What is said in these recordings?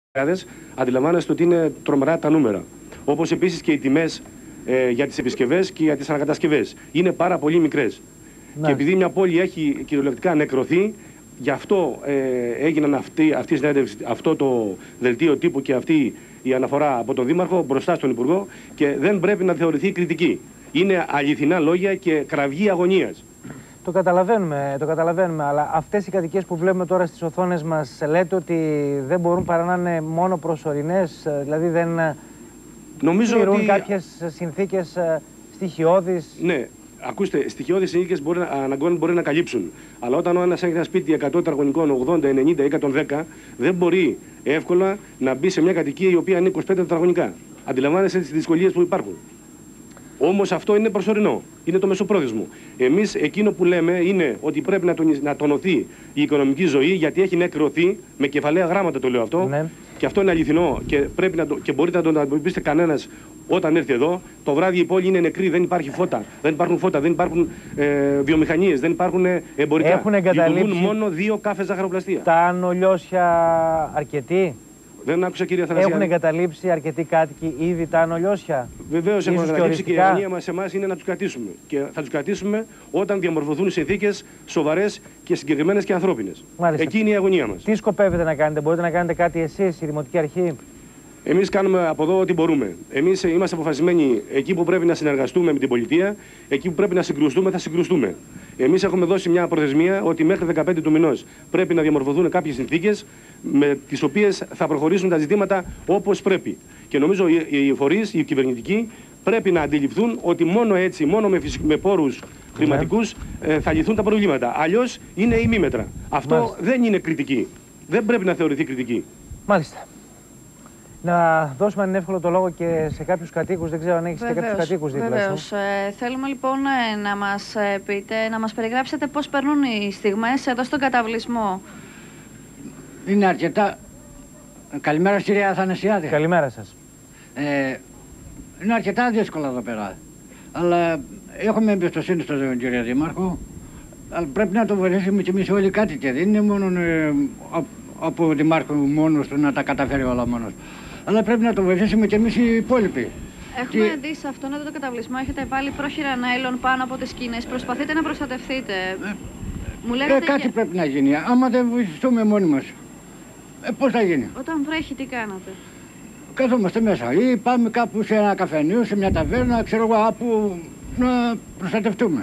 Αντιλαμβάνεστε ότι είναι τρομερά τα νούμερα. Όπως επίσης και οι τιμές για τις επισκευές και για τις ανακατασκευές. Είναι πάρα πολύ μικρές. Ναι. Και επειδή μια πόλη έχει κυριολεκτικά νεκρωθεί, γι' αυτό έγιναν αυτή η συνέντευξη, αυτό το δελτίο τύπου και αυτή η αναφορά από τον Δήμαρχο μπροστά στον Υπουργό, και δεν πρέπει να θεωρηθεί κριτική. Είναι αληθινά λόγια και κραυγή αγωνίας. Το καταλαβαίνουμε, αλλά αυτές οι κατοικίες που βλέπουμε τώρα στις οθόνες μας, λέτε ότι δεν μπορούν παρά να είναι μόνο προσωρινές, δηλαδή δεν πληρούν κάποιες συνθήκες στοιχειώδεις. Ναι, ακούστε, στοιχειώδεις συνθήκες αναγκών μπορεί να καλύψουν. Αλλά όταν ο ένας έχει ένα σπίτι 100 τετραγωνικών, 80, 90 ή 110, δεν μπορεί εύκολα να μπει σε μια κατοικία η οποία είναι 25 τετραγωνικά. Αντιλαμβάνεσαι τις δυσκολίες που υπάρχουν. Όμως αυτό είναι προσωρινό. Είναι το μεσοπρόθεσμο. Εμείς εκείνο που λέμε είναι ότι πρέπει να τονωθεί η οικονομική ζωή, γιατί έχει νεκρωθεί, με κεφαλαία γράμματα το λέω αυτό. Ναι. Και αυτό είναι αληθινό και, και μπορείτε να το αντιμετωπίσετε κανένας όταν έρθει εδώ. Το βράδυ η πόλη είναι νεκρή, δεν υπάρχει φώτα. Δεν υπάρχουν φώτα, δεν υπάρχουν βιομηχανίες, δεν υπάρχουν εμπορικά. Έχουν εγκαταλείψει μόνο 2 κάφες ζαχαροπλαστεία. Τα ανολιώσια αρκετοί. Δεν άκουσα, κυρία Θανασιάδη. Έχουν εγκαταλείψει αρκετοί κάτοικοι ήδη τα ανολιώσια. Βεβαίως έχουν εγκαταλείψει και η αγωνία μας σε εμάς είναι να τους κρατήσουμε. Και θα τους κρατήσουμε όταν διαμορφωθούν συνθήκες σοβαρές και συγκεκριμένες και ανθρώπινες. Μάλιστα. Εκεί είναι η αγωνία μας. Τι σκοπεύετε να κάνετε, μπορείτε να κάνετε κάτι εσείς, η Δημοτική Αρχή? Εμείς κάνουμε από εδώ ό,τι μπορούμε. Εμείς είμαστε αποφασισμένοι εκεί που πρέπει να συνεργαστούμε με την πολιτεία, εκεί που πρέπει να συγκρουστούμε, θα συγκρουστούμε. Εμείς έχουμε δώσει μια προθεσμία ότι μέχρι 15 του μηνός πρέπει να διαμορφωθούν κάποιες συνθήκες με τις οποίες θα προχωρήσουν τα ζητήματα όπως πρέπει. Και νομίζω οι φορείς, οι κυβερνητικοί, πρέπει να αντιληφθούν ότι μόνο έτσι, μόνο με πόρους χρηματικούς θα λυθούν τα προβλήματα. Αλλιώς είναι ημίμετρα. Αυτό δεν είναι κριτική. Δεν πρέπει να θεωρηθεί κριτική. Μάλιστα. Να δώσουμε αν είναι εύκολο το λόγο και σε κάποιους κατοίκους, δεν ξέρω αν έχεις και κάποιους κατοίκους δίπλα σου. Βεβαίως. Θέλουμε λοιπόν να μας πείτε, να μας περιγράψετε πώς περνούν οι στιγμές εδώ στον καταβλισμό. Είναι αρκετά... Καλημέρα κυρία Αθανασιάδη. Καλημέρα σας. Είναι αρκετά δύσκολα εδώ πέρα. Αλλά έχουμε εμπιστοσύνη στον κύριο Δήμαρχο. Αλλά πρέπει να το βοηθήσουμε κι εμείς όλοι οι κάτοικοι. Δεν είναι μόνο από ο Δημάρχο μόνος του να τα καταφέρει όλα μόνος. Αλλά πρέπει να το βοηθήσουμε κι εμείς οι υπόλοιποι. Έχουμε δει σε αυτόν εδώ το καταβλισμό, έχετε βάλει πρόχειρα νάιλον πάνω από τις σκήνες. Προσπαθείτε να προστατευτείτε. Μου λέγατε κάτι πρέπει να γίνει. Άμα δεν βοηθηθούμε μόνοι μας, πώς θα γίνει? Όταν βρέχει, τι κάνατε? Καθόμαστε μέσα ή πάμε κάπου σε ένα καφενείο, σε μια ταβέρνα, ξέρω εγώ, από να προστατευτούμε.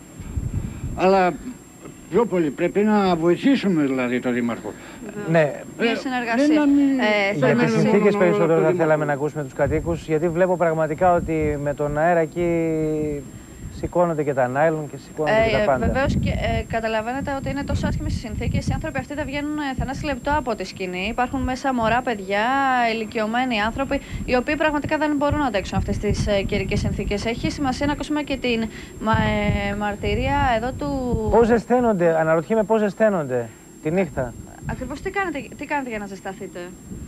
Αλλά πιο πολύ πρέπει να βοηθήσουμε δηλαδή τον Δήμαρχο. Ναι. Μια συνεργασία. Για τις συνθήκες περισσότερο θα θέλαμε να ακούσουμε τους κατοίκους, γιατί βλέπω πραγματικά ότι με τον αέρα εκεί σηκώνονται και τα νάιλον και σηκώνονται και τα πάντα. Βεβαίως και καταλαβαίνετε ότι είναι τόσο άσχημες οι συνθήκες. Οι άνθρωποι αυτοί θα βγαίνουν θανάσι λεπτό από τη σκηνή. Υπάρχουν μέσα μωρά παιδιά, ηλικιωμένοι άνθρωποι, οι οποίοι πραγματικά δεν μπορούν να αντέξουν αυτές τις καιρικές συνθήκες. Έχει σημασία να ακούσουμε και την μαρτυρία εδώ του. Πώς ζεσταίνονται, αναρωτιέμαι πώς ζεσταίνονται τη νύχτα. Ακριβώς τι κάνετε για να ζεσταθείτε?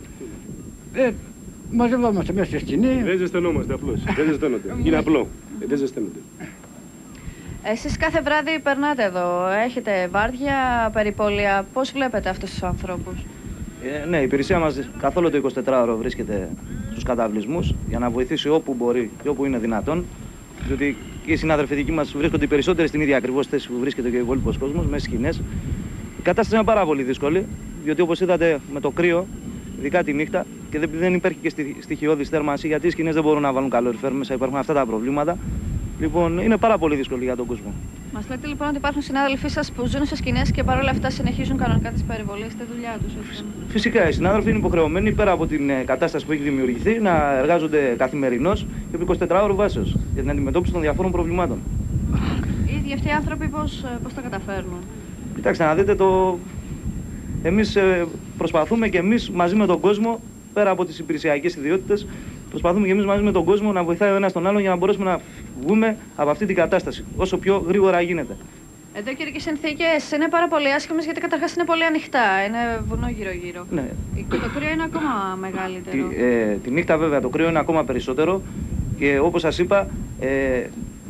Μαζευόμαστε μέσα στη σκηνή. Δεν ζεστανόμαστε απλώς. Δεν ζεσταίνονται. Είναι απλό. Δεν ζεσταίνονται. Εσείς κάθε βράδυ περνάτε εδώ, έχετε βάρδια, περιπόλια. Πώς βλέπετε αυτούς τους ανθρώπους? Ναι, η υπηρεσία μας καθόλου το 24ωρο βρίσκεται στους καταβλισμούς για να βοηθήσει όπου μπορεί και όπου είναι δυνατόν. Διότι και οι συνάδελφοι δικοί μας βρίσκονται οι περισσότεροι στην ίδια ακριβώς θέση που βρίσκεται και ο υπόλοιπος κόσμος, μέσα στις σκηνές. Η κατάσταση είναι πάρα πολύ δύσκολη, διότι όπως είδατε με το κρύο, ειδικά τη νύχτα, και δεν υπάρχει και στοιχειώδης θέρμανση, γιατί οι σκηνές δεν μπορούν να βάλουν καλοριφέρ μέσα, υπάρχουν αυτά τα προβλήματα. Λοιπόν, είναι πάρα πολύ δύσκολο για τον κόσμο. Μας λέτε λοιπόν ότι υπάρχουν συνάδελφοί σας που ζουν σε σκηνές και παρόλα αυτά συνεχίζουν κανονικά τις περιβολές στη δουλειά τους? Φυσικά, οι συνάδελφοι είναι υποχρεωμένοι πέρα από την κατάσταση που έχει δημιουργηθεί να εργάζονται καθημερινώς και επί 24ωρο βάσεως για την αντιμετώπιση των διαφόρων προβλημάτων. Οι ίδιοι αυτοί οι άνθρωποι πώς τα καταφέρνουν? Κοιτάξτε, να δείτε εμείς προσπαθούμε και εμείς μαζί με τον κόσμο, πέρα από τις υπηρεσιακές ιδιότητες, προσπαθούμε και εμείς μαζί με τον κόσμο να βοηθάει ο ένας τον άλλον για να μπορέσουμε να βγούμε από αυτή την κατάσταση όσο πιο γρήγορα γίνεται. Εδώ οι καιρικές συνθήκες είναι πάρα πολύ άσχημες, γιατί καταρχάς είναι πολύ ανοιχτά, είναι βουνό γύρω-γύρω. Ναι. Το κρύο είναι ακόμα μεγαλύτερο. Τη νύχτα βέβαια το κρύο είναι ακόμα περισσότερο και όπως σας είπα,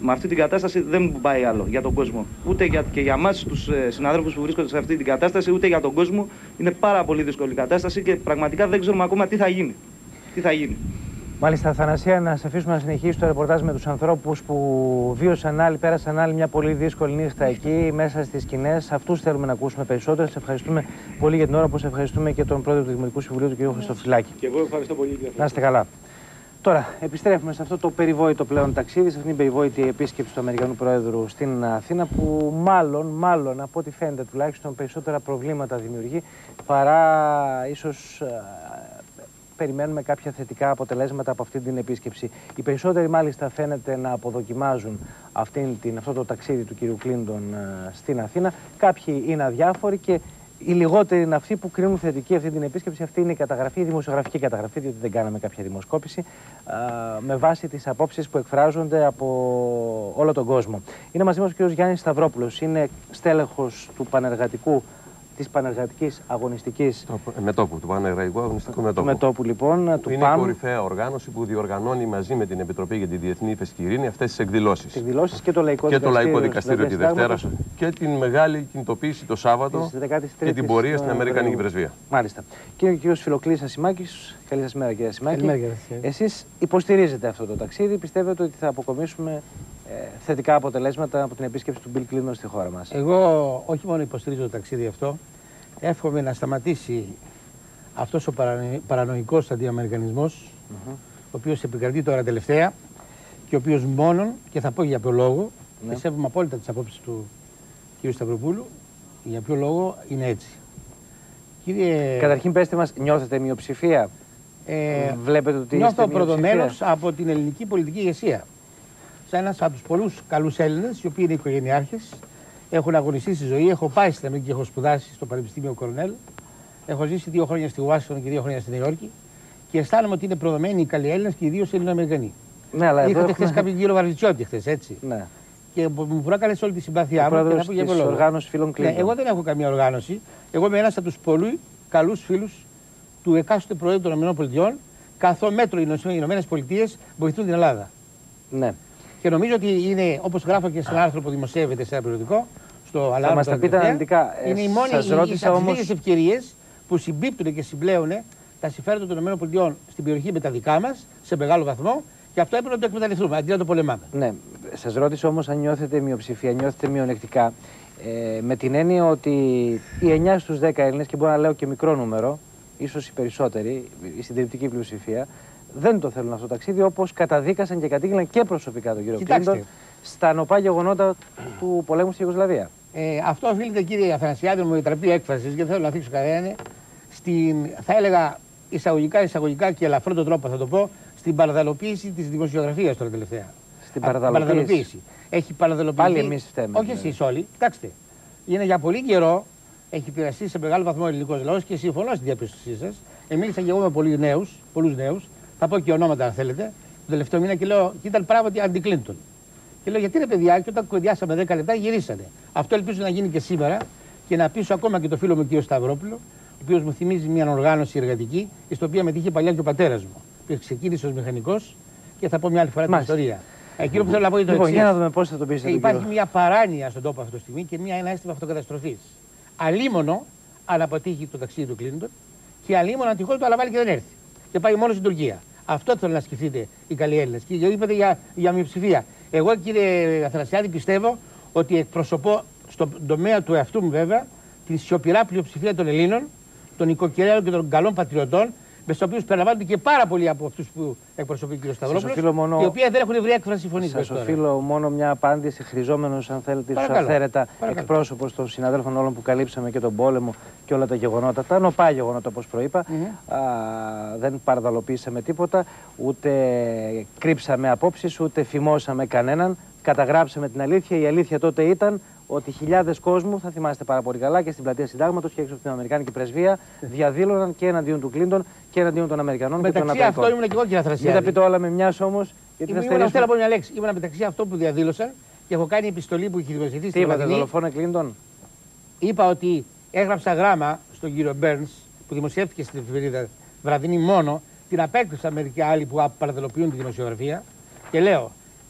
Με αυτή την κατάσταση δεν πάει άλλο για τον κόσμο. Ούτε και για εμάς, τους συναδέλφους που βρίσκονται σε αυτή την κατάσταση, ούτε για τον κόσμο. Είναι πάρα πολύ δύσκολη η κατάσταση και πραγματικά δεν ξέρουμε ακόμα τι θα γίνει. Τι θα γίνει. Μάλιστα, Αθανασία, να σε αφήσουμε να συνεχίσει το ρεπορτάζ με τους ανθρώπους που πέρασαν άλλη μια πολύ δύσκολη νύχτα εκεί, μέσα στις σκηνές. Αυτούς θέλουμε να ακούσουμε περισσότερο. Σε ευχαριστούμε πολύ για την ώρα, όπως ευχαριστούμε και τον πρόεδρο του Δημοτικού Συμβουλίου, τον κ. Χριστοφυλάκη. Και εγώ ευχαριστώ πολύ. Να είστε καλά. Τώρα, επιστρέφουμε σε αυτό το περιβόητο πλέον ταξίδι, σε αυτήν την περιβόητη επίσκεψη του Αμερικανού Προέδρου στην Αθήνα, που μάλλον, από ό,τι φαίνεται τουλάχιστον, περισσότερα προβλήματα δημιουργεί παρά ίσως περιμένουμε κάποια θετικά αποτελέσματα από αυτή την επίσκεψη. Οι περισσότεροι μάλιστα φαίνεται να αποδοκιμάζουν αυτό το ταξίδι του κ. Κλίντον στην Αθήνα. Κάποιοι είναι αδιάφοροι και οι λιγότεροι είναι αυτοί που κρίνουν θετική αυτή την επίσκεψη. Αυτή είναι η καταγραφή, η δημοσιογραφική καταγραφή, διότι δεν κάναμε κάποια δημοσκόπηση, με βάση τις απόψεις που εκφράζονται από όλο τον κόσμο. Είναι μαζί μας ο κ. Γιάννης Σταυρόπουλος, είναι στέλεχος του της Πανεργατικής Αγωνιστικής Μετώπου, του Πανεργατικού Αγωνιστικού Μετώπου. Του Μετώπου, λοιπόν, του είναι η κορυφαία οργάνωση που διοργανώνει μαζί με την Επιτροπή για τη Διεθνή Ύφεση και Ειρήνη αυτές τις εκδηλώσεις. Τις εκδηλώσεις και το Λαϊκό Δικαστήριο τη Δευτέρα και την μεγάλη κινητοποίηση το Σάββατο και την πορεία στην Αμερικανική Πρεσβεία. Μάλιστα. Και ο κ. Φιλοκλής Ασημάκης. Καλή σας μέρα, κ. Ασημάκη. Εσείς υποστηρίζετε αυτό το ταξίδι, πιστεύετε ότι θα αποκομίσουμε θετικά αποτελέσματα από την επίσκεψη του Bill Clinton στη χώρα μας? Εγώ όχι μόνο υποστηρίζω το ταξίδι αυτό, εύχομαι να σταματήσει αυτός ο παρανοϊκός αντιαμερικανισμός, ο οποίος επικρατεί τώρα τελευταία και ο οποίος μόνον, και θα πω για ποιο λόγο, και σέβομαι απόλυτα τις απόψεις του κ. Σταυροπούλου, για ποιο λόγο είναι έτσι. Καταρχήν πέστε μας, νιώθετε μειοψηφία? Βλέπετε ότι νιώθω προδομένος από την ελληνική πολιτική ηγεσία. Σαν ένας από τους πολλούς καλούς Έλληνες, οι οποίοι είναι οικογενειάρχες, έχουν αγωνιστεί στη ζωή. Έχω πάει στην Αμερική και έχω σπουδάσει στο Πανεπιστήμιο Κορνέλ. Έχω ζήσει 2 χρόνια στη Ουάσιγκτον και 2 χρόνια στη Νέα Υόρκη. Και αισθάνομαι ότι είναι προδομένοι οι καλοί Έλληνες και ιδίως οι Ελληνοαμερικανοί. Ναι, αλλά είχατε χθες κάποιον κύριο Βαρβιτσιώτη, έτσι. Ναι. Και μου προκάλεσε όλη τη συμπάθειά μου. Πρόεδρος της οργάνωσης φίλων Κλίντον. Ναι, εγώ δεν έχω καμία οργάνωση. Εγώ είμαι ένας από τους πολύ καλούς φίλους του εκάστοτε Προέδρου των ΗΠΑ. Καθό μέτρο οι ΗΠΑ βοηθούν την Ελλάδα. Ναι. Και νομίζω ότι είναι, όπως γράφω και σε ένα άρθρο που δημοσιεύεται σε ένα περιοδικό, στο Θα Αλάρμα, μας τα πείτε αναλυτικά. είναι οι μόνες ευκαιρίες που συμπίπτουν και συμπλέουν τα συμφέροντα των ΗΠΑ στην περιοχή με τα δικά μας σε μεγάλο βαθμό, και αυτό έπρεπε να το εκμεταλλευτούμε αντί να το πολεμάμε. Ναι. Σας ρώτησα όμως αν νιώθετε μειοψηφία, νιώθετε μειονεκτικά. Με την έννοια ότι οι 9 στους 10 Έλληνες, και μπορώ να λέω και μικρό νούμερο, ίσως οι περισσότεροι, η συντριπτική πλειοψηφία, δεν το θέλουν αυτό το ταξίδι, όπως καταδίκασαν και κατήγγειλαν και προσωπικά τον κύριο Κλίντον στα νοπά γεγονότα του πολέμου στη Ιουγκοσλαβία. Αυτό οφείλεται, κύριε Αθανασιάδη, μου επιτραπεί έκφραση, γιατί δεν θέλω να θίξω κανέναν, θα έλεγα εισαγωγικά και ελαφρό τον τρόπο θα το πω, στην παραδαλοποίηση της δημοσιογραφίας τώρα τελευταία. Στην παραδαλοποίηση. Έχει παραδαλοποιηθεί. Πάλι εμείς φταίμε. Όχι εσείς όλοι. Κοιτάξτε. Είναι για πολύ καιρό, έχει πειραστεί σε μεγάλο βαθμό ο ελληνικός λαός και συμφωνώ στην διαπίστωσή σας. Μίλησα και εγώ με πολλούς νέους, θα πω και ονόματα αν θέλετε, τον τελευταίο μήνα και λέω: και ήταν πράγματι αντι-Κλίντον. Και λέω: γιατί είναι παιδιά, και όταν κουβεντιάσαμε 10 λεπτά γυρίσανε. Αυτό ελπίζω να γίνει και σήμερα και να πείσω ακόμα και το φίλο μου κ. Σταυρόπουλο, ο οποίος μου θυμίζει μια οργάνωση εργατική, στην οποία μετήχε παλιά και ο πατέρας μου, που ξεκίνησε ως μηχανικός, και θα πω μια άλλη φορά την ιστορία. Εκείνο που θέλω να πω είναι το εξής. Για να δούμε πώς θα το πείσετε. Υπάρχει μια παράνοια στον τόπο αυτή τη στιγμή και ένα αίσθημα αυτοκαταστροφής. Αλίμονο αν αποτύχει το ταξίδι του Κλίντον και αλίμονο αν τυχόν το αναβάλει και δεν έρθει. Και πάει μόνο στην Τουρκία. Αυτό θέλω να σκεφτείτε οι καλοί Έλληνες. Και είπατε για μειοψηφία. Εγώ, κύριε Αθανασιάδη, πιστεύω ότι εκπροσωπώ στον τομέα του εαυτού μου βέβαια την σιωπηρά πλειοψηφία των Ελλήνων, των οικοκυρέων και των καλών πατριωτών, με του οποίους περιλαμβάνονται και πάρα πολλοί από αυτούς που εκπροσωπεί ο κ. Σταυρόπουλος, οι οποίοι δεν έχουν βρει έκφραση φωνής. Σας οφείλω μόνο μια απάντηση, χρειζόμενος, αν θέλετε, ίσως αυθαίρετα εκπρόσωπος των συναδέλφων όλων που καλύψαμε και τον πόλεμο και όλα τα γεγονότα, τα νοπά γεγονότα, όπως προείπα. Δεν παραδαλοποίησαμε τίποτα, ούτε κρύψαμε απόψεις, ούτε φημώσαμε κανέναν. Καταγράψαμε την αλήθεια. Η αλήθεια τότε ήταν ότι χιλιάδες κόσμου, θα θυμάστε πάρα πολύ καλά, και στην πλατεία Συντάγματος και έξω από την Αμερικάνικη Πρεσβεία διαδήλωναν και εναντίον του Κλίντον και εναντίον των Αμερικανών και των Αμερικανών. Αυτό ήμουν και εγώ, κύριε Αθανασιάδη. Μην τα πείτε όλα με μιας όμως. Θέλω να πω μια λέξη. Ήμουν μεταξύ αυτών που διαδήλωσαν και έχω κάνει επιστολή που έχει δημοσιευθεί στην Βραδινή. Τι είπατε, δολοφόνο Κλίντον? Είπα ότι έγραψα γράμμα στον κύριο Μπέρνς που δημοσιεύτηκε στην εφημερίδα Βραδινή μόνο, την απέκρυψα μερικοί άλλοι που παραδελοποιούν τη δημοσιογραφία και λέω: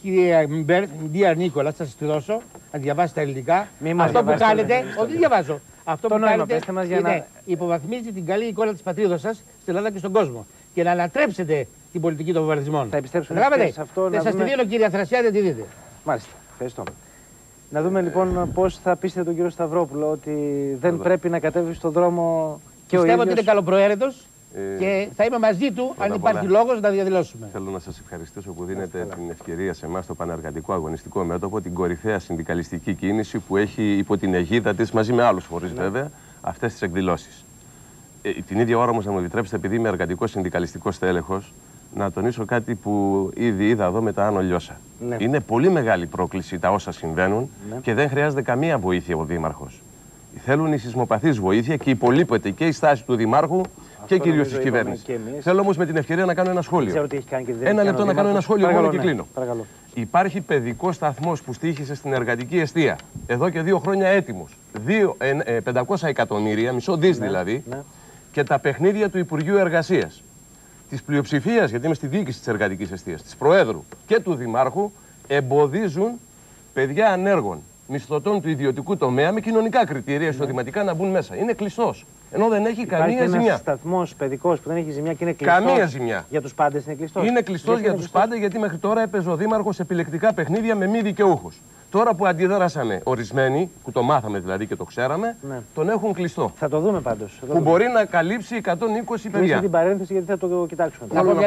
Κύριε Ντία Νίκολα, θα σας τη δώσω να διαβάσετε τα ελληνικά. Αυτό που κάνετε, όχι διαβάζω. Αυτό που κάνετε είναι υποβαθμίζει την καλή εικόνα της πατρίδος σας στην Ελλάδα και στον κόσμο. Και να ανατρέψετε την πολιτική των βομβαρδισμών. Θα επιστρέψουμε σε αυτό. Δεν σας τη δίνω, κύριε Αθρασιά, δεν τη δείτε. Μάλιστα. Ευχαριστώ. Να δούμε λοιπόν πώς θα πείσετε τον κύριο Σταυρόπουλο ότι δεν πρέπει να κατέβει στον δρόμο και πιστεύω ο ίδιος. ότι είναι καλοπροαίρετος και θα είμαι μαζί του αν υπάρχει λόγος να διαδηλώσουμε. Θέλω να σας ευχαριστήσω που δίνετε την ευκαιρία σε εμάς το Πανεργατικό Αγωνιστικό Μέτωπο, την κορυφαία συνδικαλιστική κίνηση που έχει υπό την αιγίδα της, μαζί με άλλους φορείς βέβαια, αυτές τις εκδηλώσεις. Την ίδια ώρα όμως να μου επιτρέψετε, επειδή είμαι εργατικό συνδικαλιστικό στέλεχος, να τονίσω κάτι που ήδη είδα εδώ με τα Άνω Λιώσα. Ναι. Είναι πολύ μεγάλη πρόκληση τα όσα συμβαίνουν και δεν χρειάζεται καμία βοήθεια ο Δήμαρχος. Θέλουν οι σεισμοπαθείς βοήθεια και υπολείπεται και η στάση του Δημάρχου και κυρίως της κυβέρνησης. Θέλω όμως με την ευκαιρία να κάνω ένα σχόλιο. Ένα λεπτό να κάνω ένα σχόλιο μόνο και κλείνω. Παρακαλώ. Υπάρχει παιδικός σταθμός που στοίχησε στην εργατική εστία εδώ και 2 χρόνια έτοιμος. 500 εκατομμύρια, μισό δις δηλαδή, και τα παιχνίδια του Υπουργείου Εργασίας, της πλειοψηφίας, γιατί είμαι στη διοίκηση της εργατικής εστίας, της Προέδρου και του Δημάρχου, εμποδίζουν παιδιά ανέργων, μισθωτών του ιδιωτικού τομέα με κοινωνικά κριτήρια εισοδηματικά να μπουν μέσα. Είναι κλειστός. Ενώ δεν έχει καμία ζημιά. Υπάρχει ένας σταθμός παιδικός που δεν έχει ζημιά και είναι κλειστός. Καμία ζημιά. Για τους πάντες είναι κλειστός. Είναι κλειστός για τους πάντες, γιατί μέχρι τώρα έπαιζε ο Δήμαρχος επιλεκτικά παιχνίδια με μη δικαιούχους. Τώρα που αντιδράσαμε ορισμένοι, που το μάθαμε δηλαδή και το ξέραμε, τον έχουν κλειστό. Θα το δούμε πάντως. Που μπορεί να καλύψει 120 παιδιά. την παρένθεση γιατί θα το κοιτάξουμε.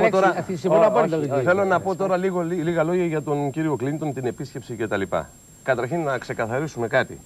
Θέλω να πω τώρα λίγα λόγια για τον κύριο Κλίντον, την επίσκεψη κτλ. Καταρχήν να ξεκαθαρίσουμε κάτι.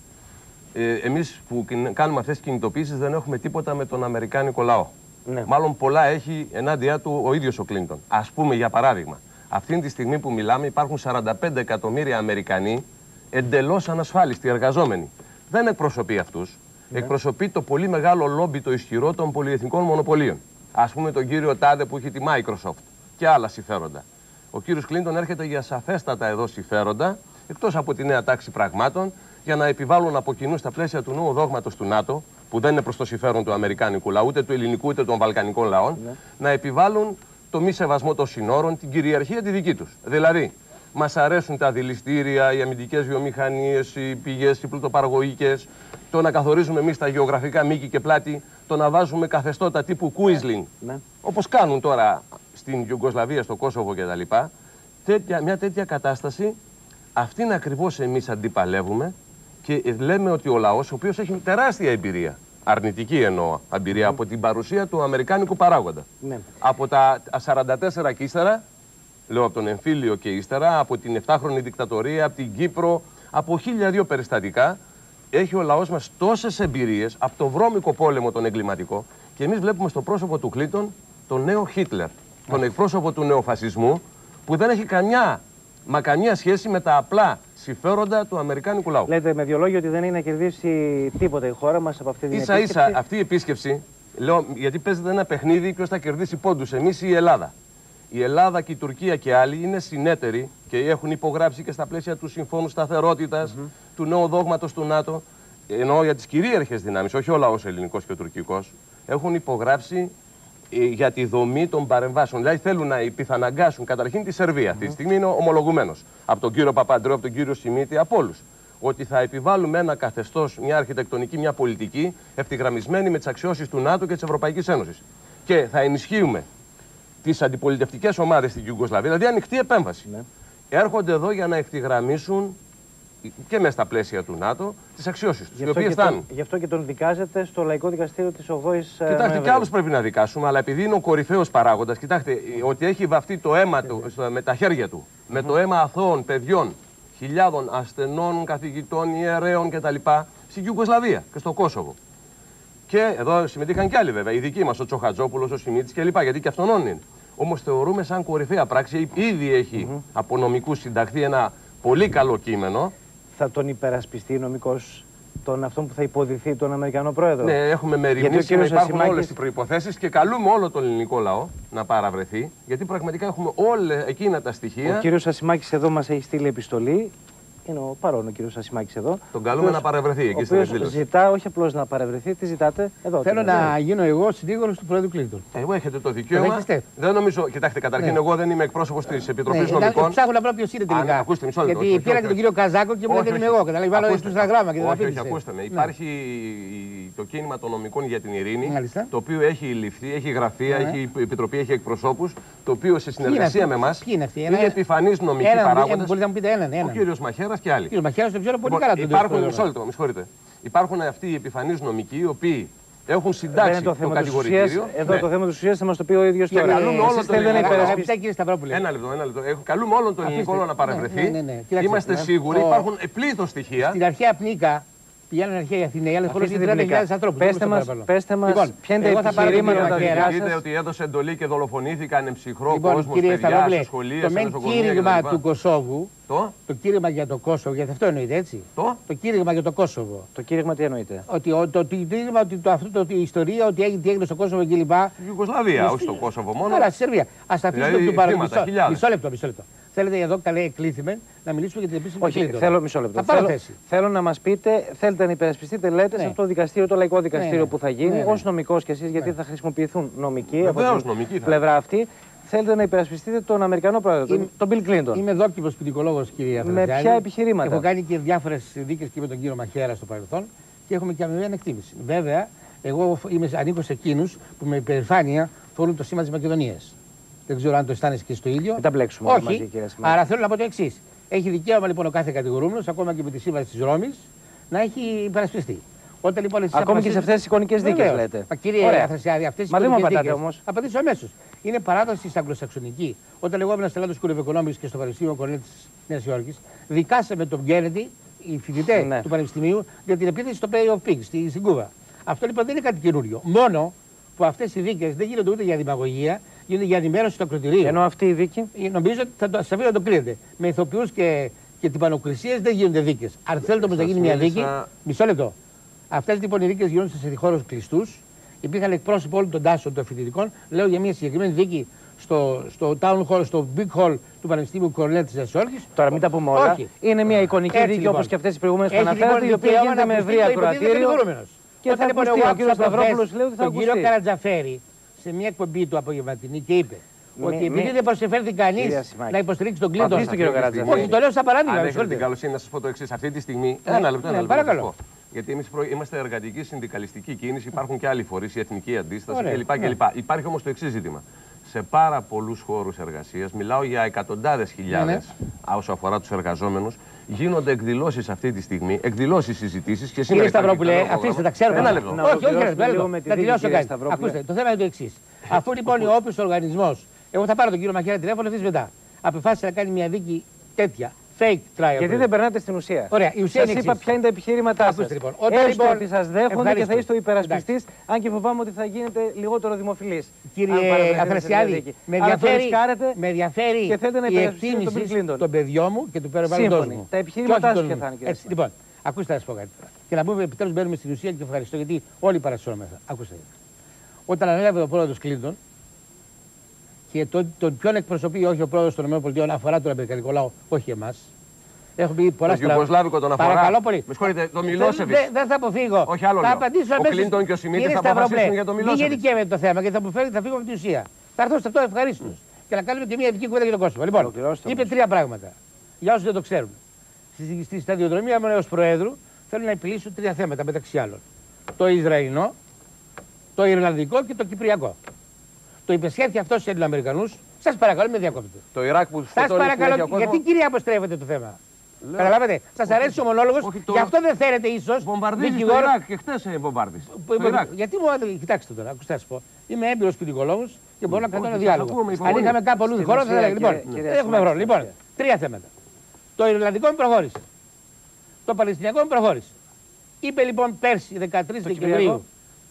Εμείς που κάνουμε αυτές τις κινητοποίησεις δεν έχουμε τίποτα με τον αμερικάνικο λαό. Ναι. Μάλλον πολλά έχει ενάντια του ο ίδιος ο Κλίντον. Ας πούμε για παράδειγμα, αυτή τη στιγμή που μιλάμε υπάρχουν 45 εκατομμύρια Αμερικανοί εντελώς ανασφάλιστοι εργαζόμενοι. Δεν εκπροσωπεί αυτούς. Ναι. Εκπροσωπεί το πολύ μεγάλο λόμπι, το ισχυρό των πολυεθνικών μονοπωλίων. Ας πούμε τον κύριο Τάδε που έχει τη Microsoft και άλλα συμφέροντα. Ο κύριος Κλίντον έρχεται για σαφέστατα εδώ συμφέροντα, εκτός από τη νέα τάξη πραγμάτων, για να επιβάλλουν από κοινού στα πλαίσια του νέου δόγματος του ΝΑΤΟ, που δεν είναι προς το συμφέρον του αμερικάνικου λαού, ούτε του ελληνικού, ούτε των βαλκανικών λαών, να επιβάλλουν το μη σεβασμό των συνόρων, την κυριαρχία τη δική τους. Δηλαδή, μας αρέσουν τα δηληστήρια, οι αμυντικές βιομηχανίες, οι πηγές, οι πλουτοπαραγωγικές, το να καθορίζουμε εμείς τα γεωγραφικά μήκη και πλάτη, το να βάζουμε καθεστώτα τύπου Κουίσλινγκ, όπως κάνουν τώρα στην Ιουγκοσλαβία, στο Κόσοβο κτλ. Μια τέτοια κατάσταση, αυτήν ακριβώς εμείς αντιπαλεύουμε και λέμε ότι ο λαός, ο οποίος έχει τεράστια εμπειρία, αρνητική εννοώ εμπειρία, από την παρουσία του αμερικάνικου παράγοντα. Από τα 44 και ύστερα, λέω από τον εμφύλιο και ύστερα, από την 7χρονη δικτατορία, από την Κύπρο, από 1002 περιστατικά, έχει ο λαός μας τόσες εμπειρίες, από το βρώμικο πόλεμο τον εγκληματικό, και εμείς βλέπουμε στο πρόσωπο του Κλίντον τον νέο Χίτλερ, τον εκπρόσωπο του νεοφασισμού, που δεν έχει καμία σχέση με τα απλά συμφέροντα του αμερικάνικου λαού. Λέτε με δύο λόγια ότι δεν είναι να κερδίσει τίποτα η χώρα μας από αυτή την επίσκεψη. Ίσα-ίσα αυτή η επίσκεψη, λέω, γιατί παίζεται ένα παιχνίδι ποιος θα κερδίσει πόντους, εμείς ή η Ελλάδα. Η Ελλάδα και η Τουρκία και άλλοι είναι συνέτεροι και έχουν υπογράψει και στα πλαίσια του Συμφώνου Σταθερότητας, του νέου δόγματος του ΝΑΤΟ, εννοώ για τις κυρίαρχες δυνάμεις, όχι ο λαός ελληνικός και ο τουρκικός, έχουν υπογράψει για τη δομή των παρεμβάσεων. Δηλαδή θέλουν να πιθαναγκάσουν καταρχήν τη Σερβία. Αυτή τη στιγμή είναι ομολογουμένος από τον κύριο Παπαντρέου, από τον κύριο Σιμίτη, από όλους. Ότι θα επιβάλλουμε ένα καθεστώς, μια αρχιτεκτονική, μια πολιτική ευθυγραμμισμένη με τις αξιώσεις του ΝΑΤΟ και της Ευρωπαϊκής Ένωσης. Και θα ενισχύουμε τις αντιπολιτευτικές ομάδες στην Ιουγκοσλαβία, δηλαδή ανοιχτή επέμβαση. Έρχονται εδώ για να ευθυγραμμίσουν και μέσα στα πλαίσια του ΝΑΤΟ τις αξιώσεις τους, οι οποίες φτάνουν. Γι' αυτό και τον δικάζετε στο Λαϊκό Δικαστήριο της 8ης. Κοιτάξτε, και άλλους πρέπει να δικάσουμε, αλλά επειδή είναι ο κορυφαίος παράγοντας, κοιτάξτε, ότι έχει βαφτεί το αίμα του με τα χέρια του, με το αίμα αθώων παιδιών, χιλιάδων ασθενών, καθηγητών, ιερέων κτλ. Στην Ιουγκοσλαβία και στο Κόσοβο. Και εδώ συμμετείχαν κι άλλοι βέβαια, οι δικοί μας, ο Τσοχατζόπουλος, ο Σιμίτης κλπ. Γιατί και αυτόν είναι. Όμως θεωρούμε σαν κορυφαία πράξη, ήδη έχει από νομικούς συνταχθεί ένα πολύ καλό κείμενο. Θα τον υπερασπιστεί νομικός αυτόν που θα υποδηθεί τον Αμερικανό πρόεδρο? Ναι, έχουμε μεριμνήσει να υπάρχουν όλες οι προϋποθέσεις και καλούμε όλο τον ελληνικό λαό να παραβρεθεί, γιατί πραγματικά έχουμε όλα εκείνα τα στοιχεία. Ο κύριος Ασημάκης εδώ μας έχει στείλει επιστολή είναι ο παρόν ο κύριος Ασημάκης εδώ. Τον καλούμε να παρευρεθεί εκεί στην εκδήλωση. Ζητά όχι απλώς να παρευρεθεί, τι ζητάτε εδώ. Θέλω να γίνω εγώ συνήγορος του Πρόεδρου Κλίντον. Εγώ έχετε το δικαίωμα. Δεν νομίζω, κοιτάξτε, καταρχήν εγώ δεν είμαι εκπρόσωπος της Επιτροπής Νομικών. Ψάχνω να βρω ποιος είναι τελικά. Ακούστε, μισό λεπτό. Γιατί πήρα και τον κύριο Καζάκο και μου λέτε είμαι εγώ. Καταλαβαίνω στο Instagram και δεν όχι, ακούστε με. Υπάρχει το κίνημα των νομικών για την ειρήνη, το οποίο έχει ληφθεί, έχει γραφεία, έχει επιτροπή, έχει εκπροσώπους, το οποίο σε συνεργασία με εμάς είναι επιφανής νομική παράγοντας. Μπορείτε να μου πείτε έναν. Ο κύριος Μαχαίρας και άλλοι. Κύριος Μαχαίρας το ξέρω πολύ καλά. Υπάρχουν αυτοί οι επιφανείς νομικοί, οι οποίοι έχουν συντάξει το κατηγορητήριο. Εδώ το θέμα της ουσίας θα μας το πει ο ίδιος τώρα. Καλούμε όλο το ελληνικό. Ένα λεπτό. Καλούμε όλον τον ελληνικό να παρευρεθεί. Είμαστε σίγουροι, υπάρχουν πλήθος στοιχεία. Στην αρχαία Πνίκα πηγαίνουν αρχαίοι Αθηναίοι, αλλά χωρίς 30.000 ανθρώπους. Πέστε μας, ποια είναι τα επιχειρήματα. Δείτε ότι έδωσε εντολή και δολοφονήθηκαν εμψυχρό κόσμο, παιδιά, σε σχολεία, σε νοσοκομεία. Το κήρυγμα του Κωσόβου. Το κήρυγμα για το Κόσοβο, γιατί αυτό εννοείται έτσι. Το κήρυγμα για το Κόσοβο. Το κήρυγμα τι εννοείται? Το κήρυγμα ότι η ιστορία, ότι έγινε στο Κόσοβο κλπ. Ιουγκοσλαβία, όχι στο Κόσοβο μόνο. Άρα στη Σερβία. Ας τα αφήσουμε του παραδείγματο. Μισό λεπτό. Θέλετε εδώ καλέ εκλήθημε να μιλήσουμε για την επίσημη Κλίντον. Θέλω μισό λεπτό. Θέλω να μας πείτε, θέλετε να υπερασπιστείτε, λέτε, σε αυτό το δικαστήριο, το λαϊκό δικαστήριο που θα γίνει, ως νομικός κι εσείς, γιατί θα χρησιμοποιηθούν νομικοί από την πλευρά αυτή. Θέλετε να υπερασπιστείτε τον Αμερικανό πρόεδρο, τον Bill Clinton. Είμαι δόκιμος ποινικολόγος, κυρία Αθανασιάδη. Με ποια επιχειρήματα? Έχω κάνει και διάφορες δίκες και με τον κύριο Μαχαίρα στο παρελθόν και έχουμε και αμοιβαία εκτίμηση. Βέβαια, εγώ ανήκω σε εκείνους που με υπερηφάνεια φορούν το σήμα της Μακεδονίας. Δεν ξέρω αν το αισθάνεσαι και στο ίδιο. Δεν τα μπλέξουμε. Όχι. Μαζί, κύριε Ασημάκη. Άρα θέλω να πω το εξής. Έχει δικαίωμα λοιπόν ο κάθε κατηγορούμενος, ακόμα και με τη σύμβαση της Ρώμης, να έχει υπερασπιστεί. Όταν λοιπόν εσείς ακόμη και σε αυτές τις εικονικές δίκες λέτε. Κύριε Αθανασιάδη, αυτές τις εικονικές δίκες. Όμως. Απαντήσω αμέσως. Είναι παράδοση στην Αγγλοσαξονική. Όταν εγώ ήμουν στο London School of Economics και στο Πανεπιστήμιο Κορνέλ της Νέας Υόρκης, δικάσαμε τον Κέννεντι, οι φοιτητές του Πανεπιστημίου, για την επίθεση στο Bay of Pigs στην Κούβα. Αυτό λοιπόν δεν είναι κάτι καινούριο. Μόνο που αυτές οι δίκες δεν γίνονται ούτε για δημαγωγία, γίνονται για ενημέρωση του ακροτηρίου. Ενώ αυτή η δίκη. Νομίζω ότι θα σας αφήνω να το κρίνετε. Με ηθοποιούς και τυπανοκρισίες δεν γίνονται δίκες. Αν θέλετε όμως να γίνει μια δίκη. Μισό λεπτό. Αυτές λοιπόν οι δίκες γίνονται σε χώρους κλειστούς. Υπήρχαν εκπρόσωποι όλων των τάσεων των φοιτητικών. Λέω για μια συγκεκριμένη δίκη στο Town Hall, στο Big Hall του Πανεπιστήμιου Κορνέλ της Νέας Υόρκης. Τώρα μην τα πούμε όλα. Είναι μια εικονική δίκη όπως και αυτές οι προηγούμενες που αναφέρατε, η οποία γίνεται με ευρύ ακροατήριο. Και θα ακουστεί. Ο κύριος Σταυρόπουλος λέει ότι θα ακουστεί. Τον κύριο Καρατζαφέρη σε μια εκπομπή του απογευματινή και είπε ότι επειδή δεν προσεφέρθη κανείς να υποστηρίξει τον Κλίντον. Όχι, το λέω σαν παράδειγμα. Αν έχετε την καλοσύνη να σας πω το εξής. Αυτή τη στιγμή. Ένα λεπτό. Παρακαλώ. Γιατί εμείς είμαστε εργατική συνδικαλιστική κίνηση, υπάρχουν και άλλοι φορείς, η εθνική αντίσταση κλπ. Υπάρχει όμως το εξής ζήτημα. Σε πάρα πολλούς χώρους εργασίας, μιλάω για εκατοντάδες χιλιάδες όσο αφορά τους εργαζόμενους, γίνονται εκδηλώσεις αυτή τη στιγμή, εκδηλώσεις, συζητήσεις και σήμερα. Κύριε Σταυρόπουλε, αφήστε τα ξέρουμε. Ένα λεπτό. Όχι, να τελειώσω κάτι. Ακούστε, το θέμα είναι το εξής. Αφού λοιπόν ο όποιος οργανισμός, εγώ θα πάρω τον κύριο Μαχαίρα τηλέφωνο ευθύς μετά, αποφάσισε να κάνει μια δίκη τέτοια. Fake trial. Γιατί δεν περνάτε στην ουσία. Ωραία, η ουσία σας είπα ποια είναι τα επιχειρήματά σας. Λοιπόν, έστω ότι σας δέχονται και θα είστε ο υπερασπιστής, αν και φοβάμαι ότι θα γίνετε λιγότερο δημοφιλής. Κύριε Αθανασιάδη, με ενδιαφέρει η εκτίμηση των παιδιών μου και του περιβάλλοντος μου. Τα επιχειρήματά σας ποια θα είναι? Λοιπόν, ακούστε να σας πω κάτι τώρα. Και να πούμε επιτέλους μπαίνουμε στην ουσία και ευχαριστώ γιατί όλοι παρασυρώμεθα. Ακούστε. Όταν ανέλαβε ο πρόεδρος Κλίντον και τον ποιον εκπροσωπεί, όχι ο πρόεδρος των ΗΠΑ, αφορά τον Αμερικανικό λαό, όχι εμάς. Έχω πει πολλά πράγματα. Το Ιουγκοσλάβικο τον αφορά. Παρακαλώ πολύ. Με συγχωρείτε, το Μιλόσεβιτς. Δεν θα αποφύγω. Όχι άλλο. Θα απαντήσω αμέσως. Ο Κλίντον και ο Σιμίτης θα αποφασίσουν για το Μιλόσεβιτς. Μην γενικεύεται το θέμα γιατί θα φύγω από την ουσία. Θα έρθω σε αυτό ευχαρίστως. Και να κάνουμε και μια ειδική κουβέντα για τον κόσμο. Λοιπόν, είπε τρία πράγματα. Για όσους δεν το ξέρουν. Στη σταδιοδρομία μου ως Προέδρου θέλω να επιλύσω τρία θέματα μεταξύ άλλων. Το Ισραηλινό, το Ιρλανδικό και το Κυπριακό. Το υπεσχέθηκε αυτό στους Ελληνοαμερικανούς. Σας παρακαλώ, με διακόπτετε. Το Ιράκ που σας παρακαλώ, γιατί κύριε αποστρέφετε το θέμα. Καταλάβατε, σας αρέσει ο μονόλογος, γι' αυτό δεν θέλετε ίσως. Βομβαρδίζει το Ιράκ και χτες βομβάρδισε. Γιατί μου κοιτάξτε τώρα, ακούστε να σας πω. Είμαι έμπειρος ποινικολόγος και μπορώ να κάνω ένα διάλογο. Αν είχαμε κάπου αλλού χώρο θα έλεγα. Λοιπόν, δεν έχουμε χρόνο. Λοιπόν, τρία θέματα. Το Ιρλανδικό μου προχώρησε. Το Παλαιστινιακό μου προχώρησε. Είπε λοιπόν πέρσι 13 Δεκεμβρίου.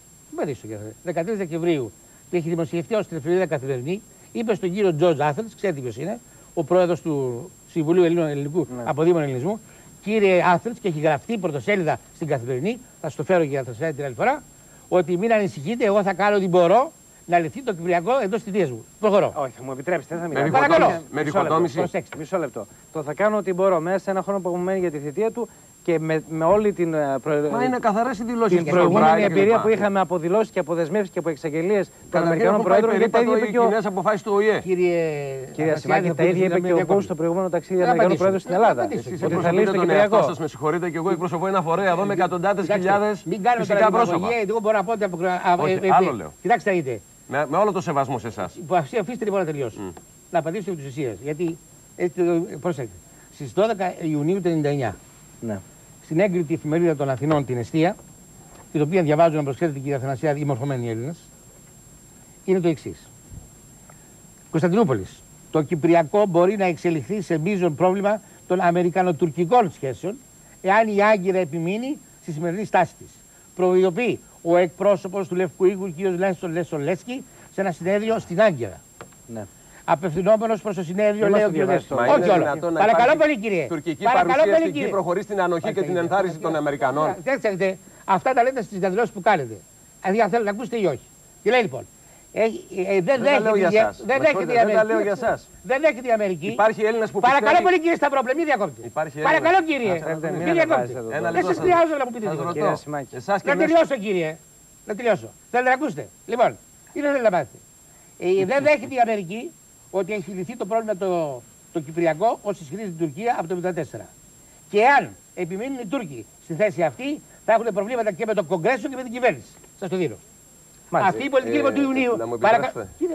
13 Δεκεμβρίου που έχει δημοσιευτεί ως την εφημερίδα Καθημερινή, είπε στον κύριο Τζορτζ Άθελς, ξέρετε ποιος είναι, ο πρόεδρος του Συμβουλίου Ελληνικού Αποδήμων Ελληνισμού, κύριε Άθελς, και έχει γραφτεί πρωτοσέλιδα στην Καθημερινή, θα σας το φέρω και θα σας φέρω την άλλη φορά, ότι μην ανησυχείτε, εγώ θα κάνω ό,τι μπορώ να λυθεί το Κυπριακό εντός της θητείας μου. Προχωρώ. Όχι, θα μου επιτρέψετε, δεν θα μιλάω. Παρακαλώ. Με διχοτόμηση. Μισό λεπτό. Το θα κάνω ό,τι μπορώ μέσα σε ένα χρόνο που μου μένει για τη θητεία του και με όλη την, Μα είναι καθαρές οι δηλώσεις. την προηγούμενη εμπειρία που είχαμε από δηλώσεις και από δεσμεύσεις και από εξαγγελίες των Αμερικανών Προέδρων. Γιατί τα ίδια είπε και ο κοινές αποφάσεις του ΟΗΕ. Κύριε Σιμάκη, τα ίδια είπε και ο Μπούς στο προηγούμενο ταξίδι Αμερικανών Προέδρων στην Ελλάδα. Ότι θα λύσει τον εαυτό σας, με συγχωρείτε, και εγώ εκπροσωπώ ένα φορέα εδώ με εκατοντάδες χιλιάδες φυσικά πρόσωπα. Εγώ μπορώ να πω ότι. Άλλο λέω. Κοιτάξτε, είτε. Με όλο το σεβασμό σε εσάς. Αφήστε λοιπόν να τελειώσω. Να απαντήσω επί της ουσίας. Γιατί. Προσέξτε. Στις 12 Ιουνίου του 19. Ναι. Στην έγκριτη εφημερίδα των Αθηνών, την Εστία, την οποία διαβάζω να προσθέτετε κυρία Αθανασιάδη, οι μορφωμένοι Έλληνες, είναι το εξής. Κωνσταντινούπολης. Το Κυπριακό μπορεί να εξελιχθεί σε μείζον πρόβλημα των αμερικανοτουρκικών σχέσεων, εάν η Άγκυρα επιμείνει στη σημερινή στάση της. Προειδοποιεί ο εκπρόσωπος του Λευκού Οίκου, κ. Λέσον Λέσσκι, σε ένα συνέδριο στην Άγκυρα. Ναι. Απευθυνόμενος προς το συνέδριο, λέει ο κ. Όχι όλα. Παρακαλώ πολύ, κύριε. Τουρκική παρουσία στην Κύπρο χωρίς την ανοχή και την ενθάρρυνση των Αμερικανών. Κοιτάξτε, αυτά τα λέτε στις διαδηλώσεις που κάνετε. Αν θέλετε να ακούσετε ή όχι. Τι λέει λοιπόν. Δεν τα λέω για εσάς. Δεν δέχεται η Αμερική. Υπάρχει Έλληνας που παρακαλώ πολύ, κύριε Σταυρόπλε, μην διακόπτετε. Παρακαλώ, κύριε. Μην διακόπτετε. Δεν σας χρειάζομαι να μου πείτε τίποτα. Να τελειώσω, κύριε. Να τελειώσω. Θέλετε να ακούσετε. Λοιπόν, τι θέλετε να μάθετε. Δεν δέχεται η Αμερική ότι έχει λυθεί το πρόβλημα το Κυπριακό ως ισχυρίζει την Τουρκία από το 1974. Και αν επιμείνουν οι Τούρκοι στη θέση αυτή, θα έχουν προβλήματα και με το Κογκρέσο και με την κυβέρνηση. Σας το δίνω. Αυτή η πολιτική λοιπόν του Ιουνίου. Κύριε,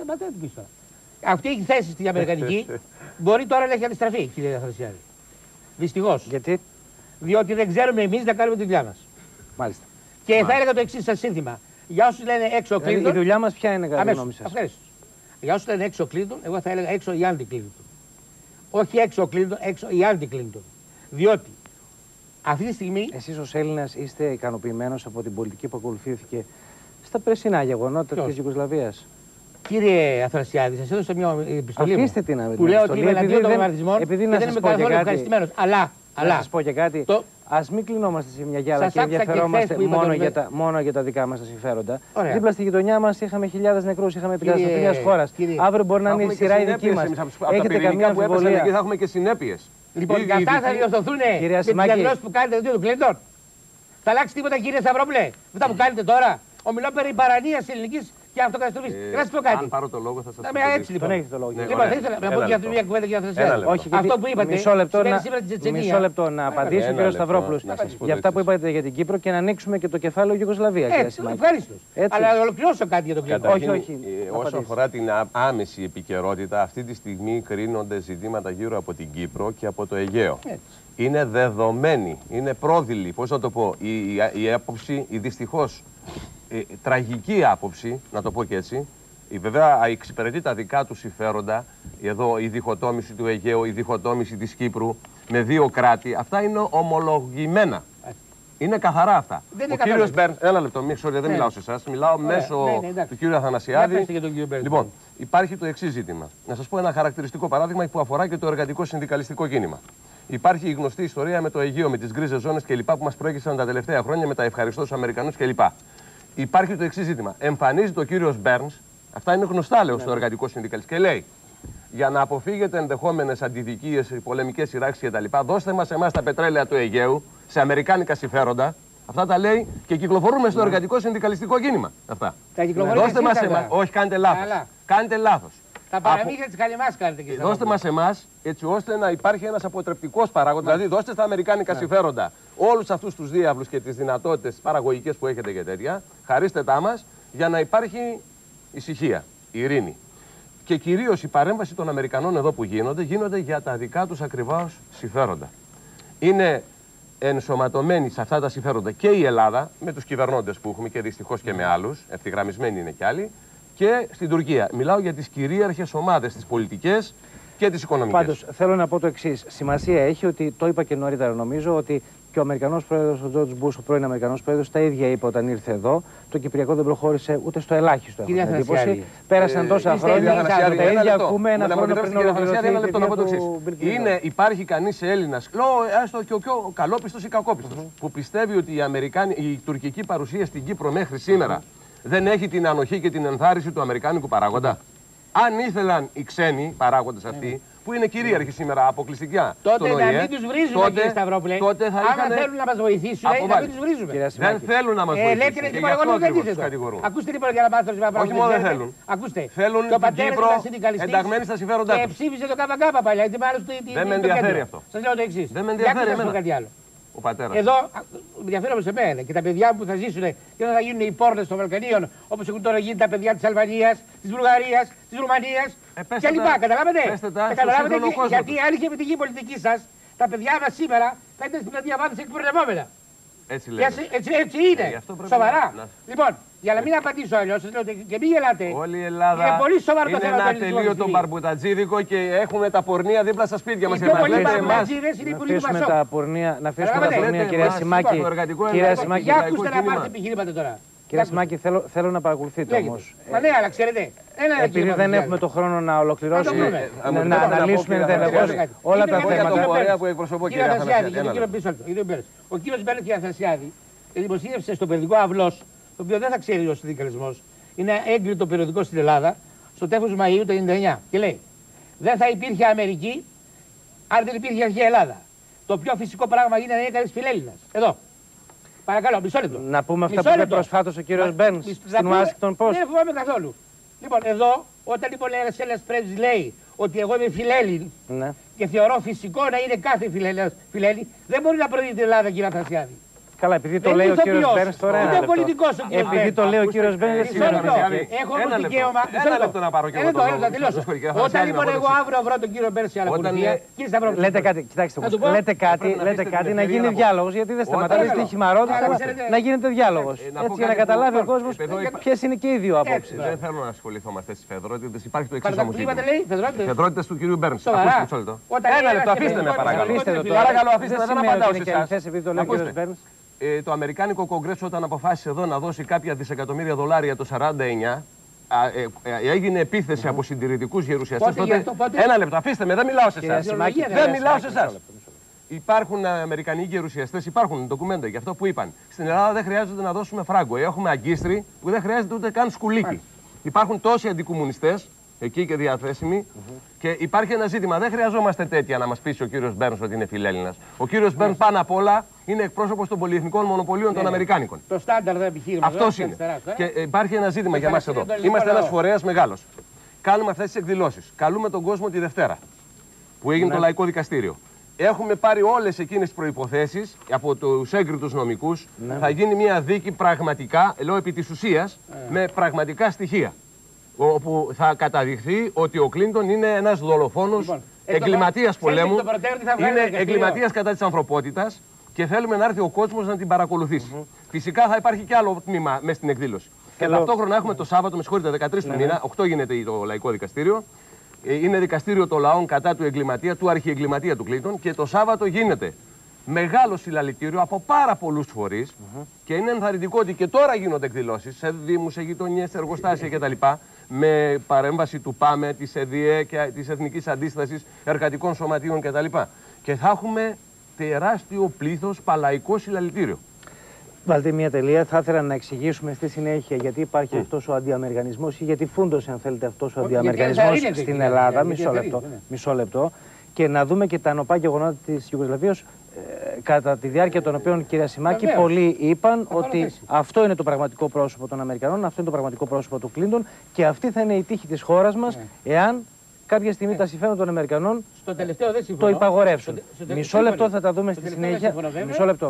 αυτή η θέση στην Αμερικανική μπορεί τώρα να έχει αντιστραφεί, κύριε Αθανασιάδη. Δυστυχώς. Γιατί? Διότι δεν ξέρουμε εμείς να κάνουμε τη δουλειά μας. Μάλιστα. Και θα έλεγα το εξής σαν σύνθημα. Για όσους λένε έξω ο Κλίντον. Η δουλειά μας ποια είναι, κατά τη γνώμη σας? Για όσους λένε έξω ο Κλίντον, εγώ θα έλεγα έξω η αντι-Κλίντον. Όχι έξω ο Κλίντον, έξω η αντι-Κλίντον. Διότι αυτή τη στιγμή. Εσείς ως Έλληνας είστε ικανοποιημένος από την πολιτική που ακολουθήθηκε στα περσινά γεγονότα της Ιουγκοσλαβίας? Κύριε Αθανασιάδη, σας έδωσα μια επιστολή. Αφήστε την που λέω ότι είμαι εναντίον των βομβαρδισμών και δεν είμαι καθόλου ευχαριστημένος. Αλλά. Να σας πω και κάτι. Ας μην κλεινόμαστε σε μια γυάλα και ενδιαφερόμαστε μόνο για τα δικά μας τα συμφέροντα. Δίπλα στη γειτονιά μας είχαμε χιλιάδες νεκρούς, είχαμε επικράτηση μιας χώρας. Αύριο μπορεί να είναι η σειρά η δική μας. Έχετε καμία αμφιβολία? Θα έχουμε και συνέπειες. Λοιπόν, και αυτά θα διορθωθούν με τις διαδηλώσεις που κάνετε του Κλίντον. Θα αλλάξει τίποτα, κύριε Σταυρόπουλε? Αυτά που κάνετε τώρα. Ομιλώ περί παρανοίας ελληνικής και αυτοκαταστροφής. Να σας πω κάτι. Αν πάρω το λόγο θα σας πω. Έτσι λοιπόν. Έχετε το λόγο. Λοιπόν, θα ήθελα να πω για μια κουβέντα για Αθανασιάδη. Όχι, αυτό που είπατε. Μισό λεπτό να απαντήσει ο κ. Σταυρόπουλος για αυτά που είπατε για την Κύπρο και να ανοίξουμε και το κεφάλαιο Γιουγκοσλαβία. Ευχαριστώ. Αλλά να ολοκληρώσω κάτι για τον Κλίντον. Όχι. Όσον αφορά την άμεση επικαιρότητα, αυτή τη στιγμή κρίνονται ζητήματα γύρω από την Κύπρο και από το Αιγαίο. Είναι δεδομένη, είναι πρόδειλη, πώς να το πω, η άποψη, η δυστυχώς τραγική άποψη, να το πω και έτσι. Βέβαια εξυπηρετεί τα δικά του συμφέροντα, εδώ η διχοτόμηση του Αιγαίου, η διχοτόμηση της Κύπρου με δύο κράτη, αυτά είναι ομολογημένα. Είναι καθαρά αυτά. Ο κύριος Μπέρν, ένα λεπτό, δεν μιλάω σε εσάς, μιλάω μέσω του κύριου Αθανασιάδη. Λοιπόν, υπάρχει το εξής ζήτημα. Να σας πω ένα χαρακτηριστικό παράδειγμα που αφορά και το εργατικό συνδικαλιστικό κίνημα. Υπάρχει η γνωστή ιστορία με το Αιγαίο, με τις γκρίζες ζώνες κλπ. Που μας προέκυψαν τα τελευταία χρόνια με τα ευχαριστώ στους Αμερικανούς κλπ. Υπάρχει το εξής ζήτημα. Εμφανίζεται ο κύριος Μπέρνς, αυτά είναι γνωστά λέω στο εργατικό συνδικαλιστικό, και λέει: για να αποφύγετε ενδεχόμενες αντιδικίες, πολεμικές σειράξεις κτλ., δώστε μας εμάς τα πετρέλαια του Αιγαίου σε αμερικάνικα συμφέροντα. Αυτά τα λέει και κυκλοφορούμε στο εργατικό συνδικαλιστικό κίνημα. Αυτά. Δώστε μας εμάς. Όχι, κάνετε λάθος. Κάνετε λάθος. Τα παραμύθια της Καλιμάς κάνετε, κύριε. Δώστε μας εμάς, έτσι ώστε να υπάρχει ένας αποτρεπτικός παράγοντας. Δηλαδή, δώστε στα αμερικάνικα συμφέροντα όλους αυτούς τους διάβλους και τις δυνατότητες παραγωγικές που έχετε και τέτοια. Χαρίστε τα μας για να υπάρχει ησυχία, ειρήνη. Και κυρίως η παρέμβαση των Αμερικανών εδώ που γίνονται για τα δικά τους ακριβώς συμφέροντα. Είναι ενσωματωμένη σε αυτά τα συμφέροντα και η Ελλάδα, με τους κυβερνώντες που έχουμε και δυστυχώς και με άλλους, ευθυγραμμισμένοι είναι κι άλλοι, και στην Τουρκία. Μιλάω για τις κυρίαρχες ομάδες, τις πολιτικές και τις οικονομικές. Πάντως, θέλω να πω το εξής. Σημασία έχει ότι, το είπα και νωρίτερα νομίζω, ότι και ο Αμερικανός πρόεδρος, ο Τζορτζ Μπούς, ο πρώην Αμερικανός πρόεδρος, τα ίδια είπε όταν ήρθε εδώ. Το Κυπριακό δεν προχώρησε ούτε στο ελάχιστο. Έχω την εντύπωση. Πέρασαν τόσα χρόνια. Τα ίδια ακούμε ένα χρόνο πριν ολοκληρωθεί. Υπάρχει κανείς Έλληνας, έστω και ο καλόπιστος ή κακόπιστος, που πιστεύει ότι η τουρκική παρουσία στην Κύπρο μέχρι σήμερα δεν έχει την ανοχή και την ενθάρρυνση του αμερικάνικου παράγοντα. Αν ήθελαν οι ξένοι παράγοντες αυτοί, που είναι κυρίαρχοι σήμερα αποκλειστικά. Τότε να μην τους βρίζουμε, κύριε Σταυρόπουλε. Άμα θέλουν να μας βοηθήσουν, να μην τους βρίζουμε. Δεν θέλουν να μας βοηθήσουν. Λέτε λοιπόν, εγώ δεν κατηγορούν. Ακούστε λοιπόν για να μάθω να όχι μόνο δεν θέλουν. Ακούστε. Θέλουν την Κύπρο ενταγμένη στα συμφέροντά τους. Και ψήφισε το ΚΚ παλιά. Δεν με ενδιαφέρει αυτό. Σας λέω το εξής. Δεν με ενδιαφέρει εμένα. Ο πατέρας. Εδώ ενδιαφέρομαι σε μένα και τα παιδιά που θα ζήσουν και δεν θα γίνουν οι πόρτες των Βαλκανίων όπως έχουν τώρα γίνει τα παιδιά της Αλβανίας, της Βουλγαρίας, της Ρουμανίας και λοιπά. Καταλάβατε. Καταλάβατε γιατί η άλλη και επιτυχή πολιτική σας, τα παιδιά μας σήμερα θα είναι στην πλατεία Βάθης εκπορνευόμενα. Έτσι λέει. Έτσι είναι. Σοβαρά. Λοιπόν, για να μην απαντήσω αλλιώς, σας λέω και μην γελάτε. Όλη η Ελλάδα είναι πολύ σοβαρό το θέμα. Είναι ένα τελείωτο μπαρμπουτατζίδικο και έχουμε τα πορνεία δίπλα στα σπίτια μας. Οι πιο πολλοί μπαρμπουτατζίδες είναι οι υπουργοί του Πασόκ. Να αφήσουμε τα πορνεία, κυρία Σιμάκη. Για ακούστε να πάρετε επιχειρήματα τώρα. Κύριε Σιμάκη, θέλω να παρακολουθείτε όμως. Μα ναι, αλλά ξέρετε. Επειδή δεν έχουμε το χρόνο να ολοκληρώσουμε, να αναλύσουμε ενδελεχώς όλα τα θέματα. Ο κύριος Μπέρνετ Αθανασιάδη δημοσίευσε στο περιοδικό Αυλός, το οποίο δεν θα ξέρει ο συνδικαλισμός, είναι έγκριτο περιοδικό στην Ελλάδα, στο τέλος Μαΐου του 1999. Και λέει: δεν θα υπήρχε Αμερική αν δεν υπήρχε αρχαία Ελλάδα. Το πιο φυσικό πράγμα είναι να είναι κανείς φιλέλληνας. Εδώ. Παρακαλώ, μισό λεπτό. Να πούμε αυτά που είπε προσφάτως ο κύριος Μπέρνς στην Washington Post. Δεν φοβάμαι καθόλου. Λοιπόν, εδώ, όταν λοιπόν ένας πρέσβης λέει ότι εγώ είμαι φιλέλλην και θεωρώ φυσικό να είναι κάθε φιλέλλην, δεν μπορεί να προηγεί την Ελλάδα, κύριε Αθανασιάδη. Καλά, επειδή το λέει ο κύριος Μπέρνς τώρα. Είναι πολιτικός ο κύριος Μπέρνς. Επειδή το λέει ο κύριος Μπέρνς, δεν σημαίνει. Έχω όμως δικαίωμα. Ένα λεπτό να πάρω και εγώ. Όταν λοιπόν εγώ αύριο βρω τον κύριο Μπέρνς σε άλλα πολιτεία, κύριε Σταυρόπουλε. Λέτε κάτι, κοιτάξτε όμως. Λέτε κάτι να γίνει διάλογος, γιατί δεν σταματάτε στη χυμαρότητα, αλλά να γίνεται διάλογος. Έτσι για να καταλάβει ο κόσμος ποιες είναι και οι δύο απόψεις. Δεν θέλω να ασχοληθώ με αυτές τις φεδρότητες. Υπάρχει το εξής όμως. Φεδρότητες του κύριου Μπέρνς. Ένα λεπτό, αφήστε με παρακαλώ. Παρακαλώ, αφήστε με, δεν απαντάω σε εσάς. Το Αμερικάνικο Κογκρέσο όταν αποφάσισε εδώ να δώσει κάποια δισεκατομμύρια δολάρια το 1949, έγινε επίθεση από συντηρητικούς γερουσιαστές. Ένα λεπτό, αφήστε με, δεν μιλάω σε εσάς. Δεν μιλάω σε εσάς. Υπάρχουν Αμερικανοί γερουσιαστές, υπάρχουν ντοκουμέντα για αυτό που είπαν. Στην Ελλάδα δεν χρειάζεται να δώσουμε φράγκο. Έχουμε αγκίστρι που δεν χρειάζεται ούτε καν σκουλίκι. Υπάρχουν τόσοι αντικομμουνιστές εκεί και διαθέσιμοι. Και υπάρχει ένα ζήτημα. Δεν χρειαζόμαστε τέτοια να μας πείσει ο κύριος Μπέρνς ότι είναι φιλέλληνας. Ο κύριος Μπέρνς πάνω απ' όλα είναι εκπρόσωπος των πολυεθνικών μονοπωλίων των Αμερικάνικων. Το στάνταρ δεν επιχείρημα. Αυτός είναι. Και υπάρχει ένα ζήτημα για μας εδώ. Είμαστε ένας φορέας μεγάλος. Κάνουμε αυτές τις εκδηλώσεις. Καλούμε τον κόσμο τη Δευτέρα που έγινε το Λαϊκό Δικαστήριο. Έχουμε πάρει όλες εκείνες τις προϋποθέσεις από τους έγκριτους νομικούς. Θα γίνει μια δίκη πραγματικά, λέω επί της ουσίας, με πραγματικά στοιχεία. Όπου θα καταδειχθεί ότι ο Κλίντον είναι ένας δολοφόνος, εγκληματίας πολέμου, είναι εγκληματίας κατά της ανθρωπότητας και θέλουμε να έρθει ο κόσμος να την παρακολουθήσει. Φυσικά θα υπάρχει και άλλο τμήμα μέσα στην εκδήλωση. Και ταυτόχρονα έχουμε το Σάββατο, με συγχωρείτε, 13 του μήνα, 8 γίνεται το Λαϊκό Δικαστήριο. Είναι δικαστήριο των λαών κατά του εγκληματία, του αρχιεγκληματία του Κλίντον και το Σάββατο γίνεται μεγάλο συλλαλητήριο από πάρα πολλούς φορείς και είναι ενθαρρυντικό ότι και τώρα γίνονται εκδηλώσεις σε δήμους, σε γειτονιές, σε εργοστάσια κτλ. Με παρέμβαση του ΠΑΜΕ, της ΕΔΙΕ και της Εθνικής Αντίστασης Εργατικών Σωματείων κτλ. Και θα έχουμε τεράστιο πλήθος παλαϊκό συλλαλητήριο. Βάλτε μια τελεία. Θα ήθελα να εξηγήσουμε στη συνέχεια γιατί υπάρχει αυτός ο αντιαμερικανισμός ή γιατί φούντωσε, αν θέλετε, αυτός ο αντιαμερικανισμός στην Ελλάδα. Μισό λεπτό. Και να δούμε και τα νοπά γεγονότα της Ιουγκοσλαβίας, κατά τη διάρκεια των οποίων, κυρία Σιμάκη, πολλοί είπαν ότι αυτό είναι το πραγματικό πρόσωπο των Αμερικανών, αυτό είναι το πραγματικό πρόσωπο του Κλίντον και αυτή θα είναι η τύχη της χώρας μας εάν κάποια στιγμή τα συμφέροντα των Αμερικανών το υπαγορεύσουν. Μισό λεπτό θα τα δούμε στη συνέχεια. Μισό λεπτό.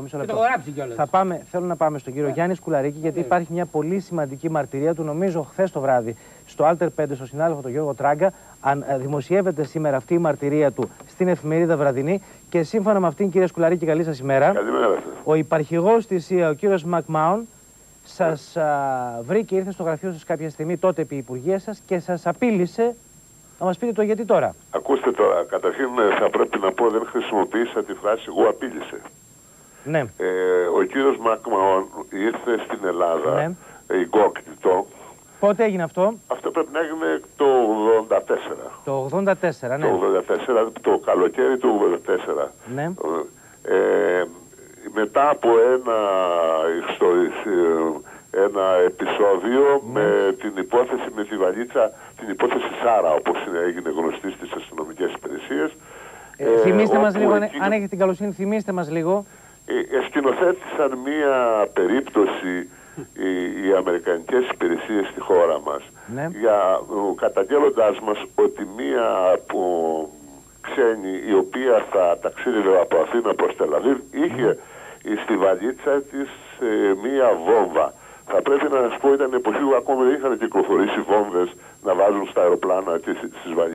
Θέλω να πάμε στον κύριο Γιάννη Σκουλαρίκη, γιατί υπάρχει μια πολύ σημαντική μαρτυρία του, νομίζω χθες το βράδυ, στο Alter 5, στο συνάδελφο τον Γιώργο Τράγκα. Δημοσιεύεται σήμερα αυτή η μαρτυρία του στην εφημερίδα Βραδινή και σύμφωνα με αυτήν, κύριε Σκουλαρίκη, καλή σας ημέρα. Καλημέρα. Ο υπαρχηγός της ΙΑ, ο κύριος Μακμάουν, σας βρήκε, ήρθε στο γραφείο σας κάποια στιγμή, τότε επί υπουργεία σας και σας απείλησε. Να μας πείτε το γιατί τώρα. Ακούστε τώρα, καταρχήν θα πρέπει να πω, δεν χρησιμοποίησα τη φράση «εγώ απείλησε». Ναι. Ο κύριος Μακμάουν ήρθε στην Ελλάδα, εγκόκτητο. Πότε έγινε αυτό? Αυτό πρέπει να έγινε το 84. Το 84, ναι. Το 84, το καλοκαίρι του 84. Ναι. Μετά από ένα επεισόδιο με την υπόθεση με τη βαλίτσα, την υπόθεση Σάρα, όπως έγινε γνωστή στις αστυνομικές υπηρεσίες. Θυμήστε μας λίγο, αν έχετε την καλοσύνη, θυμίστε μας λίγο. Σκηνοθέτησαν μία περίπτωση οι αμερικανικές υπηρεσίες στη χώρα μας, καταγγέλλοντάς μας ότι μία ξένη η οποία θα ταξίδευε από Αθήνα προς Τελαβίβ είχε στη βαλίτσα της μία βόμβα. Θα πρέπει να σας πω, ήταν εποχή που ακόμη δεν είχαν κυκλοφορήσει βόμβες να βάζουν στα αεροπλάνα και στις βαλίτσες.